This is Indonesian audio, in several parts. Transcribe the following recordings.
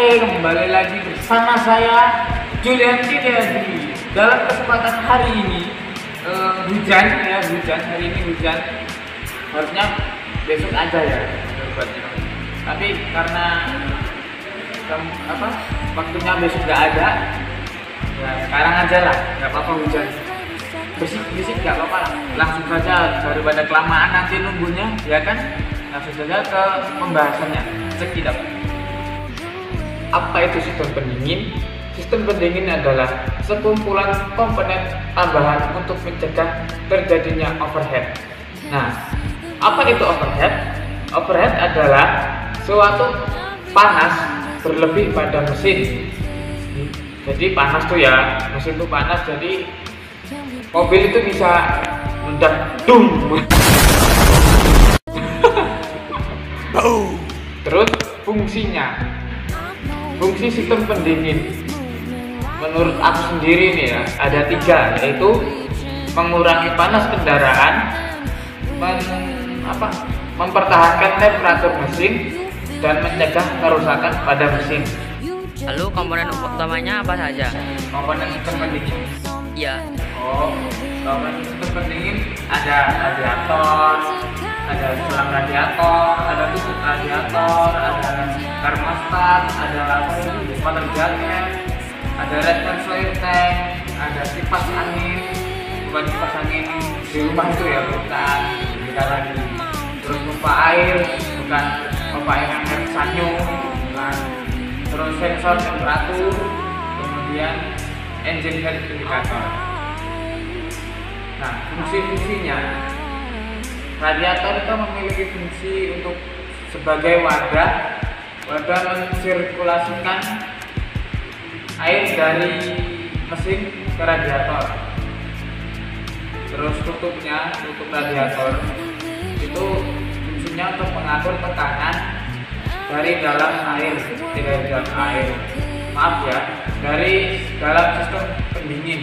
Hai, kembali lagi bersama saya Julian Tidadi. Dalam kesempatan hari ini hujan hari ini hujan. Harusnya besok aja ya obatnya. Tapi karena waktunya besok nggak ada, ya sekarang aja lah, nggak apa-apa hujan. Berisik nggak apa-apa lah. Langsung saja daripada kelamaan nanti nunggunya, ya kan? Langsung saja ke pembahasannya. Cekidot. Apa itu sistem pendingin? Sistem pendingin adalah sekumpulan komponen tambahan untuk mencegah terjadinya overheat. Nah, apa itu overheat? Overheat adalah suatu panas berlebih pada mesin. Jadi panas tuh ya, mesin tuh panas, jadi mobil itu bisa meledak, dung. Terus fungsi sistem pendingin menurut aku sendiri nih ya, ada 3, yaitu mengurangi panas kendaraan, mempertahankan temperatur mesin, dan mencegah kerusakan pada mesin. Lalu komponen utamanya apa saja? Komponen sistem pendingin? Iya. Komponen sistem pendingin ada radiator, ada selang radiator, ada tutup radiator, ada termostat, ada water jacket, ada reservoir tank, ada kipas angin, bukan kipas angin di rumah itu ya, bukan kita lagi. Terus pompa air, bukan pompa air yang air sanyo, bukan. Terus sensor temperatur, kemudian engine head indicator. Nah, fungsi-fungsinya, radiator itu memiliki fungsi untuk sebagai wadah mensirkulasikan air dari mesin ke radiator. Terus tutup radiator itu fungsinya untuk mengatur tekanan dari dalam air, dari dalam sistem pendingin.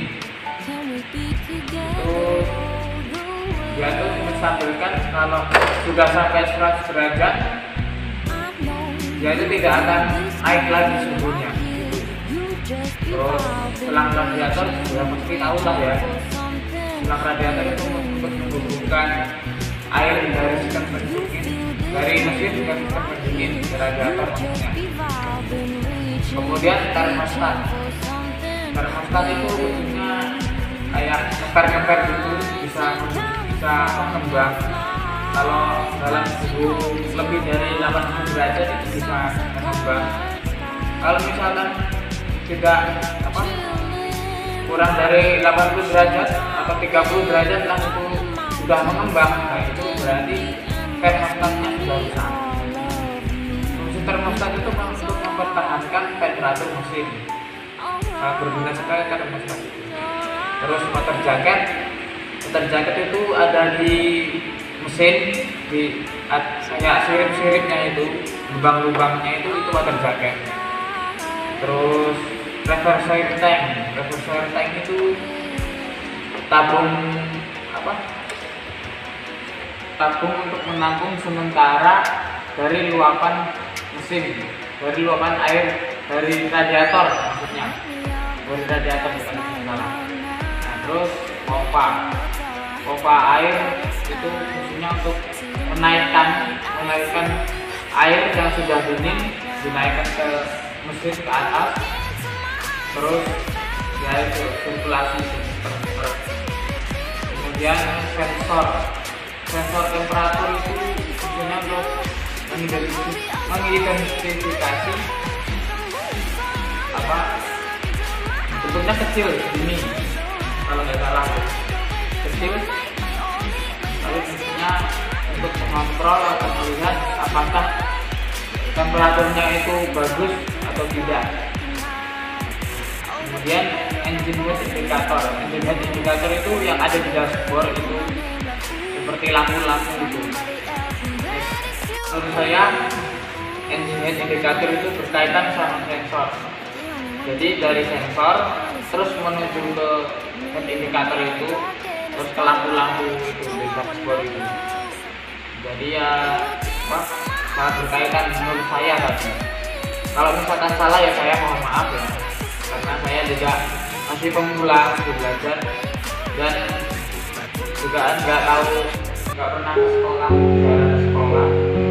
Itu dia tuh menstabilkan kalau sudah sampai 100 derajat, dia itu tidak akan naik lagi suhunya. Terus selang radiator sudah pasti tahu lah ya, selang radiator itu untuk menghubungkan air dari sistem pendingin, dari mesin ke sistem pendingin ke radiator maksudnya. Kemudian termostat itu fungsinya kayak ngeper gitu, bisa mengembang. Kalau dalam suhu lebih dari 80 derajat itu bisa mengembang. Kalau misalkan tidak kurang dari 80 derajat atau 30 derajat langsung sudah mengembang, nah itu berarti termostatnya sudah rusak. Fungsi termostat itu untuk mempertahankan temperatur mesin. Berguna sekali termostat itu. Terus water jacket itu ada di mesin, di sirip-siripnya itu, lubang-lubangnya itu water jacket. Terus reservoir tank itu tabung untuk menampung sementara dari luapan mesin, dari luapan air dari radiator maksudnya, dari radiator bukan salah. Nah, terus pompa air itu fungsinya untuk menaikkan air yang sudah dingin, dinaikkan ke mesin ke atas, terus ya itu sirkulasi. Kemudian sensor temperatur itu fungsinya untuk mengidentifikasi bentuknya kecil ini, kalau nggak salah kecil, lalu fungsinya untuk mengontrol atau melihat apakah temperaturnya itu bagus atau tidak. Kemudian engine head indicator itu yang ada di dashboard itu seperti lampu-lampu gitu. Menurut saya engine head indicator itu berkaitan sama sensor. Jadi dari sensor terus menuju ke head indicator itu, terus ke lampu-lampu itu di dashboard itu. Jadi ya sangat berkaitan menurut saya tadi. Kalau misalkan salah ya saya mohon maaf ya, karena saya juga masih pemula, masih belajar, dan juga nggak tahu, nggak pernah ke sekolah, nggak ada sekolah.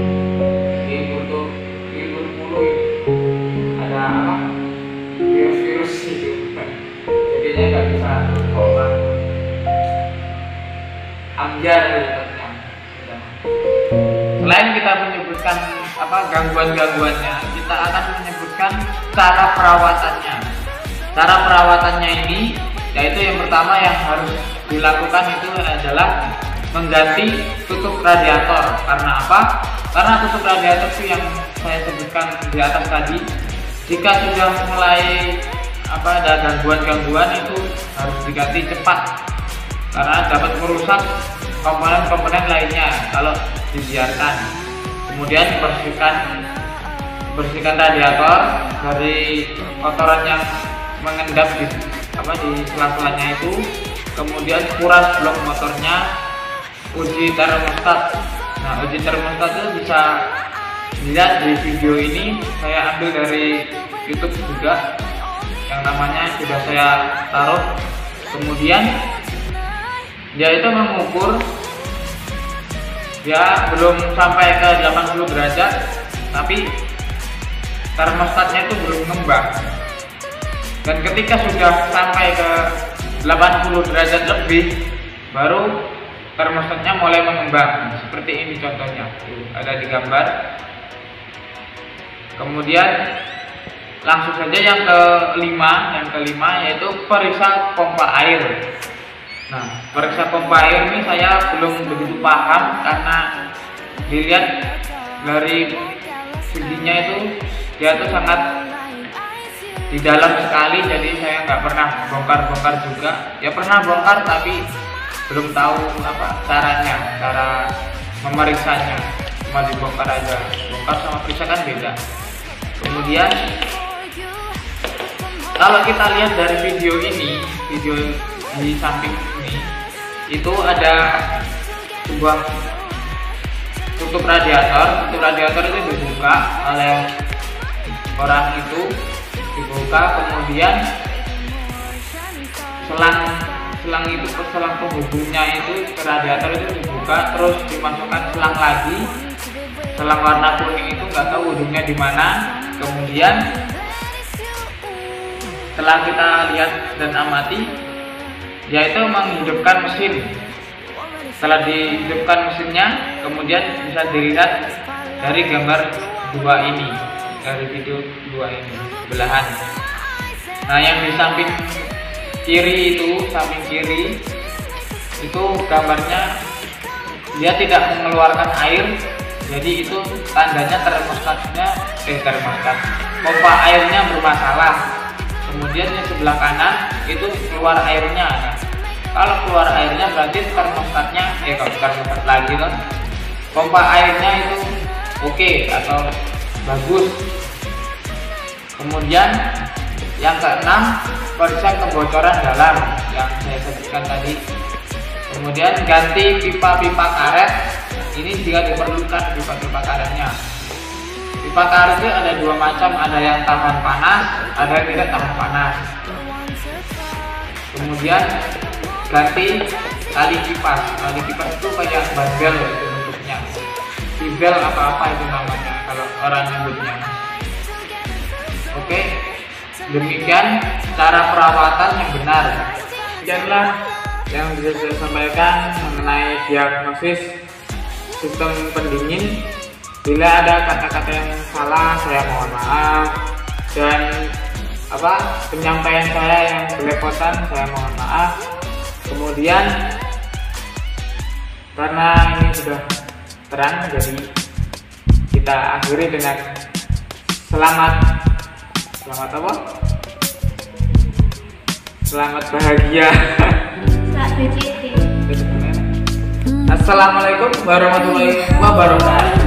Libur mulu ada apa? Virus gitu, jadinya nggak bisa sekolah. Amjar gitu. Selain kita menyebutkan gangguan-gangguannya, kita akan menyebutkan cara perawatannya. Cara perawatannya ini yaitu yang pertama yang harus dilakukan itu adalah mengganti tutup radiator. Karena apa? Karena tutup radiator itu yang saya sebutkan di atas tadi, jika sudah mulai ada gangguan-gangguan itu harus diganti cepat, karena dapat merusak komponen-komponen lainnya kalau dibiarkan. Kemudian bersihkan radiator dari kotoran yang mengendap di sela-selanya itu. Kemudian kuras blok motornya, uji termostat. Nah, uji termostat itu bisa dilihat di video ini, saya ambil dari YouTube juga, yang namanya sudah saya taruh. Kemudian dia itu mengukur, ya belum sampai ke 80 derajat, tapi termostatnya itu belum ngembang. Dan ketika sudah sampai ke 80 derajat lebih, baru termostatnya mulai mengembang. Seperti ini contohnya, ada di gambar. Kemudian langsung saja yang kelima yaitu periksa pompa air. Nah, periksa pompa air ini saya belum begitu paham, karena dilihat dari videonya itu dia tuh sangat di dalam sekali, jadi saya nggak pernah bongkar juga. Ya pernah bongkar tapi belum tahu caranya, cara memeriksanya. Cuma dibongkar aja, bongkar sama periksa kan beda. Kemudian kalau kita lihat dari video ini, video di samping ini itu ada sebuah tutup radiator. Tutup radiator itu dibuka oleh orang itu, kemudian selang penghubungnya itu ke radiator itu dibuka, terus dimasukkan selang lagi, selang warna kuning itu nggak tahu ujungnya di mana. Kemudian setelah kita lihat dan amati, yaitu menghidupkan mesin. Setelah dihidupkan mesinnya, kemudian bisa dilihat dari gambar 2 ini, dari video 2 ini, belahan. Nah, yang di samping kiri itu gambarnya dia tidak mengeluarkan air, jadi itu tandanya termostat pompa airnya bermasalah. Kemudian yang sebelah kanan itu keluar airnya. Nah, kalau keluar airnya berarti termostatnya termostat lagi kan, pompa airnya itu oke atau bagus. Kemudian yang keenam, periksa kebocoran dalam yang saya sebutkan tadi. Kemudian ganti pipa-pipa karet, ini jika diperlukan pipa-pipa karetnya. Pipa karet itu ada 2 macam, ada yang tahan panas, ada yang tidak tahan panas. Kemudian ganti tali kipas. Tali kipas itu kayak bandel itu bentuknya, bibel apa itu namanya kalau orang nyebutnya. Oke, demikian cara perawatan yang benar. Sekianlah yang bisa saya sampaikan mengenai diagnosis sistem pendingin. Bila ada kata-kata yang salah, saya mohon maaf, dan penyampaian saya yang belepotan, saya mohon maaf. Kemudian karena ini sudah terang, jadi kita akhiri dengan selamat bahagia. Assalamualaikum warahmatullahi wabarakatuh.